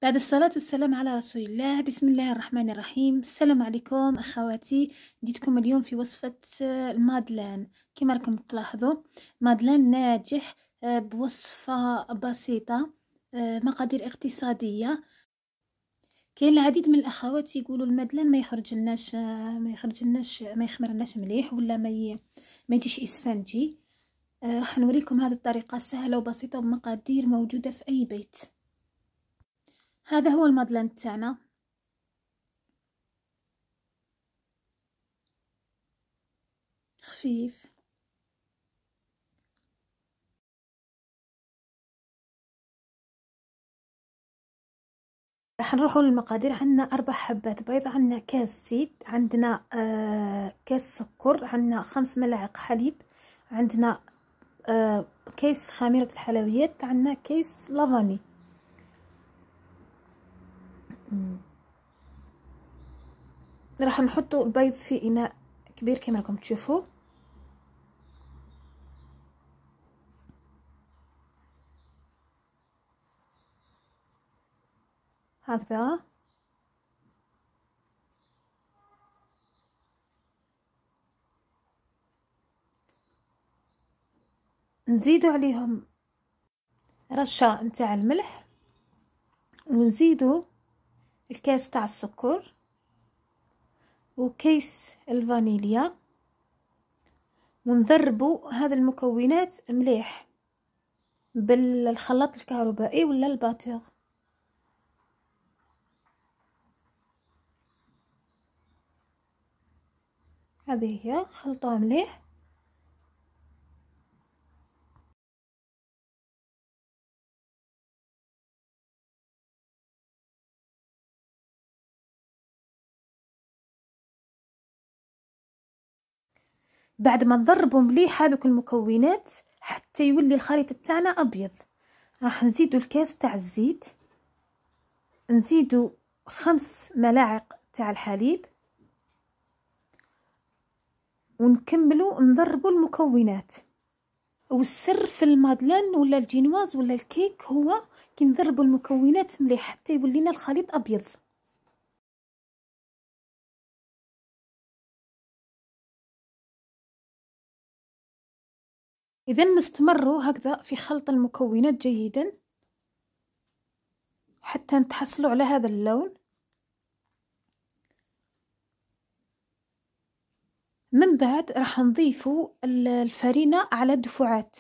بعد الصلاة والسلام على رسول الله. بسم الله الرحمن الرحيم. السلام عليكم أخواتي، جيتكم اليوم في وصفة المادلين. كما راكم تلاحظوا مادلين ناجح بوصفة بسيطة، مقادير اقتصادية. كاين العديد من الأخوات يقولوا المادلين ما يخمرناش مليح، ولا ما يجيش إسفنجي. راح نوريكم هذه الطريقة سهلة وبسيطة ومقادير موجودة في أي بيت. هذا هو المادلين تاعنا. خفيف. راح نروحوا للمقادير. عندنا 4 حبات بيض، عندنا كاس زيت، عندنا كاس سكر، عندنا 5 ملاعق حليب، عندنا كيس خميرة الحلويات، عندنا كيس لافاني. راح نحطوا البيض في إناء كبير كما راكم تشوفوا. هكذا نزيدوا عليهم رشة نتاع الملح، ونزيدوا الكاس تاع السكر وكيس الفانيليا، ونضربوا هذه المكونات مليح بالخلاط الكهربائي ولا الباتور. هذه هي، خلطوها مليح. بعد ما نضربوا مليح هذوك المكونات حتى يولي الخليط تاعنا ابيض، راح نزيدوا الكاس تاع الزيت، نزيدوا 5 ملاعق تاع الحليب، ونكملوا نضربوا المكونات. والسر في المادلين ولا الجينواز ولا الكيك هو كي نضربوا المكونات مليح حتى يولي لنا الخليط ابيض. اذا نستمروا هكذا في خلط المكونات جيدا حتى نتحصلوا على هذا اللون. من بعد راح نضيفوا الفرينة على دفعات.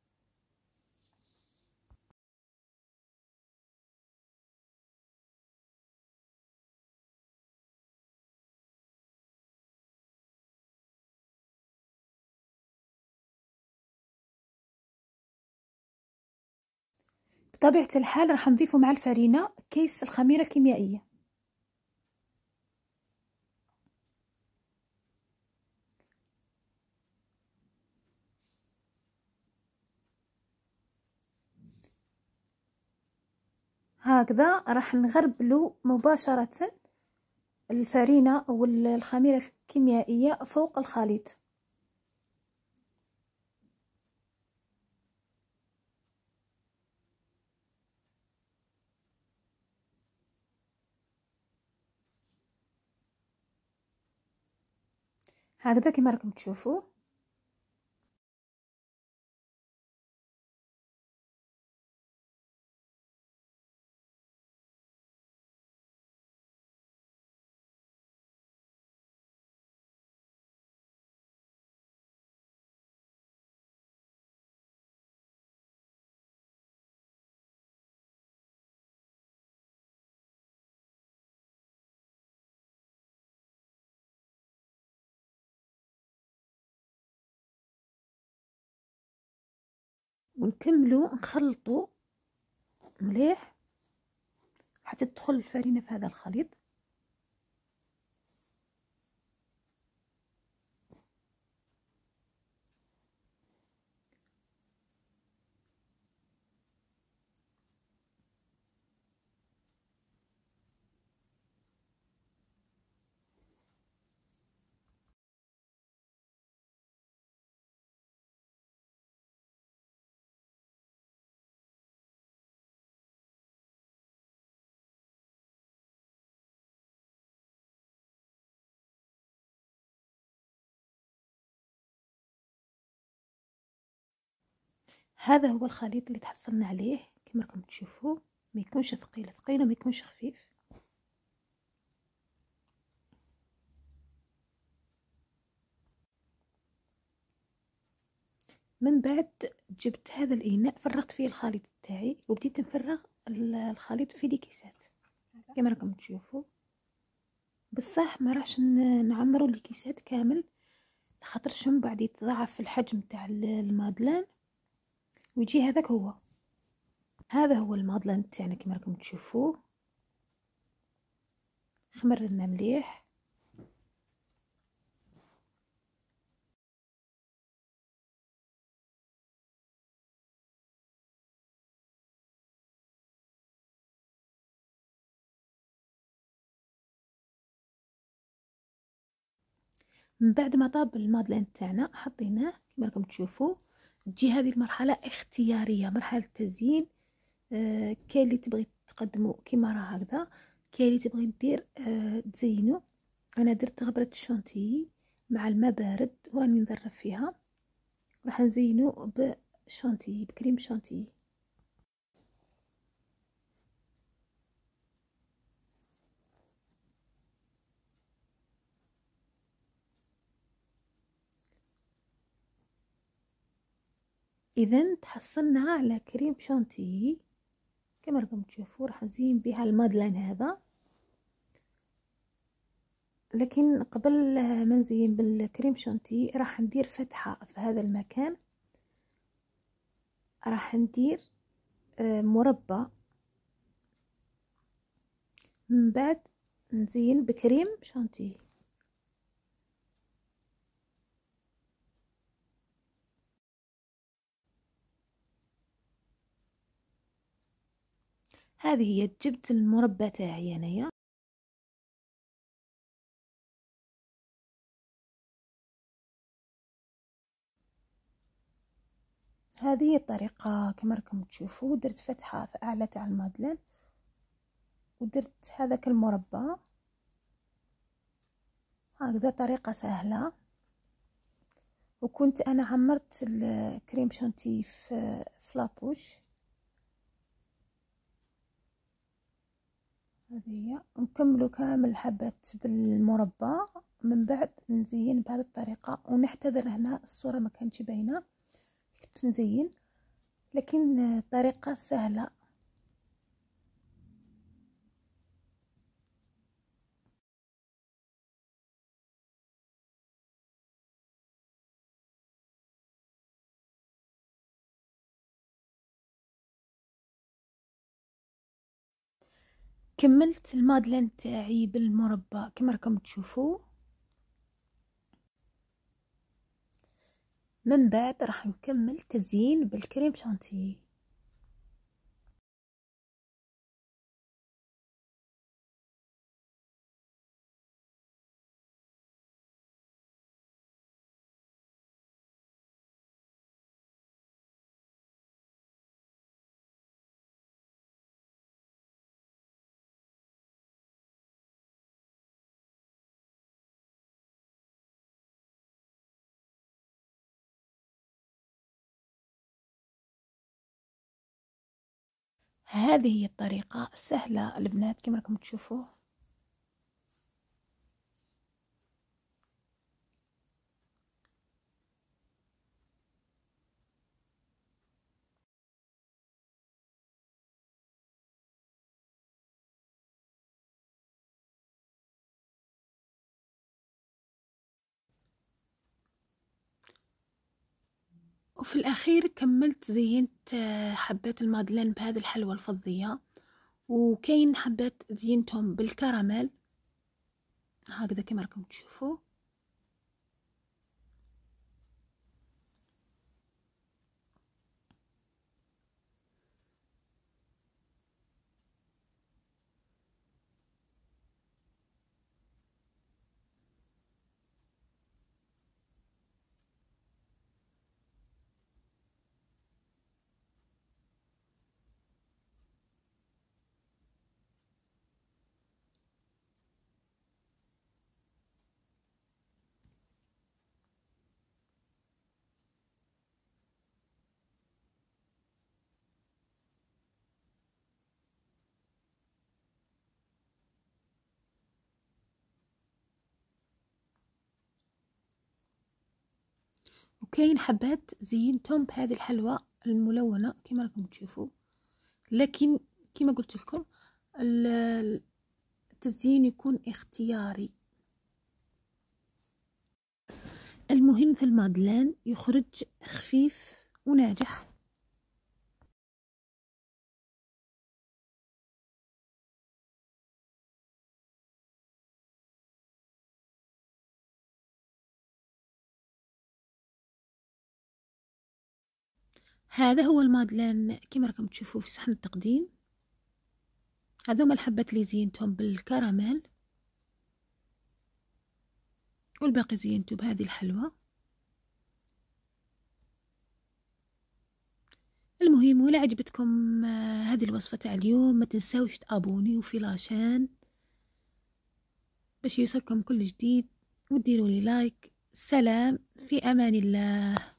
بطبيعة الحال راح نضيفوا مع الفرينة كيس الخميرة الكيميائية. هكذا راح نغربلوا مباشرة الفرينة أو الخميرة الكيميائية فوق الخليط. هكذا كما راكم تشوفوا. ونكملوا نخلطوا مليح حتى تدخل الفرينة في هذا الخليط. هذا هو الخليط اللي تحصلنا عليه كما راكم تشوفوا، ما يكونش ثقيل ثقيل وما يكونش خفيف. من بعد جبت هذا الاناء، فرغت فيه الخليط تاعي وبديت نفرغ الخليط في الكيسات كما راكم تشوفوا. بصح ما راحش نعمروا الكيسات كامل، خاطرش من بعد يتضاعف الحجم تاع المادلان ويجي هذاك هو. هذا هو المادلان تاعنا كما راكم تشوفوه، خمرنا مليح. من بعد ما طاب المادلين تاعنا حطيناه كما راكم تشوفوا. تجي هذه المرحله اختياريه، مرحله تزيين. كاين اللي تبغي تقدموا كيما راه هكذا، كاين اللي تبغي دير تزينوا. انا درت غبره الشونتيي مع الماء بارد وراني نذرب فيها، راح نزينو بشونتيي، بكريم شونتيي. اذا تحصلنا على كريم شانتيي كما راكم تشوفوا. راح نزين بها المادلين هذا، لكن قبل ما نزين بالكريم شانتيي راح ندير فتحة في هذا المكان. راح ندير مربى، من بعد نزين بكريم شانتيي. هذه هي، جبت المربى تاعي انايا. هذه الطريقة كما راكم تشوفوا. درت فتحة في اعلى تاع المادلين ودرت هذاك المربى هكذا، طريقة سهلة. وكنت انا عمرت الكريم شانتي في لابوش. هذه هي، نكملوا كامل الحبات بالمربى، من بعد نزين بهذه الطريقة. ونحتذر هنا الصورة ما كانتش باينة، كنت نزين، لكن طريقة سهلة. كملت المادلين تاعي بالمربى كما راكم تشوفوا. من بعد راح نكمل تزيين بالكريم شانتي. هذه هي الطريقة السهلة البنات كما راكم تشوفوا. وفي الأخير كملت زينت حبات المادلين بهذه الحلوى الفضية، وكاين حبات زينتهم بالكراميل هكذا كما راكم تشوفوا. وكاين حبات زينتهم بهذه الحلوى الملونة كما راكم تشوفوا، لكن كما قلت لكم التزيين يكون اختياري. المهم في المادلين يخرج خفيف وناجح. هذا هو المادلين كما راكم تشوفوا في صحن التقديم. هذوما الحبات اللي زينتهم بالكراميل، والباقي زينته بهذه الحلوى. المهم ولا عجبتكم هذه الوصفة تاع اليوم ما تنساوش تابوني وفلاشان باش يوصلكم كل جديد، وديروا لي لايك. سلام، في امان الله.